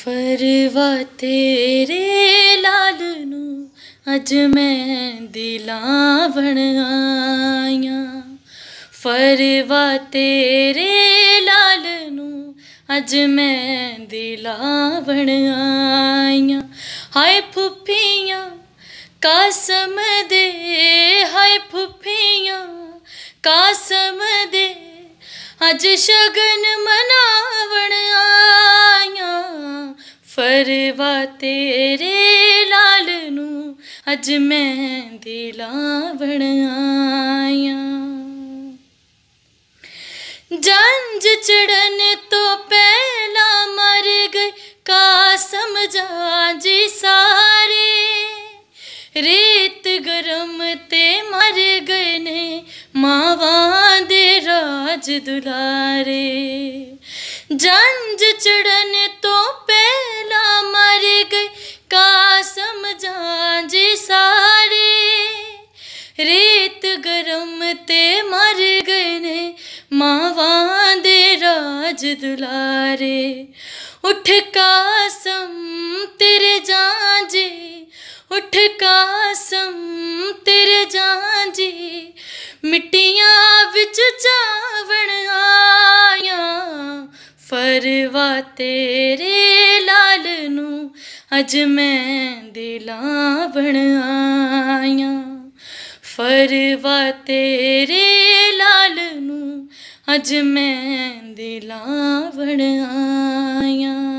फरवा तेरे लाल नू अज मैं दिलावण आया। फरवा तेरे लाल नू अज मैं दिलावण आया। हाय फुफियां कसम दे, हाय फुफियां कसम दे, अज शगन मनावण आया। फरवा तेरे लाल नू अज मैं दिलावण आया। जंज चढ़न तो पहला मर गए कासम जाजी सारे। रेत गरम ते मर गए ने मावां दे राज दुलारे। जंज चढ़न तो पहला मर गए कासम जाजी सारे। रेत गरम ते मर गए ने मावां दे राज दुलारे। उठ कासम तेरे जांजे, उठ कासम तेरे जांजे, मिट्टियां विच चावण आया। फरवा तेरे लाल नू अज मैं दिलावण आया। फरवा तेरे लाल नू अज मैं दिलावण आया।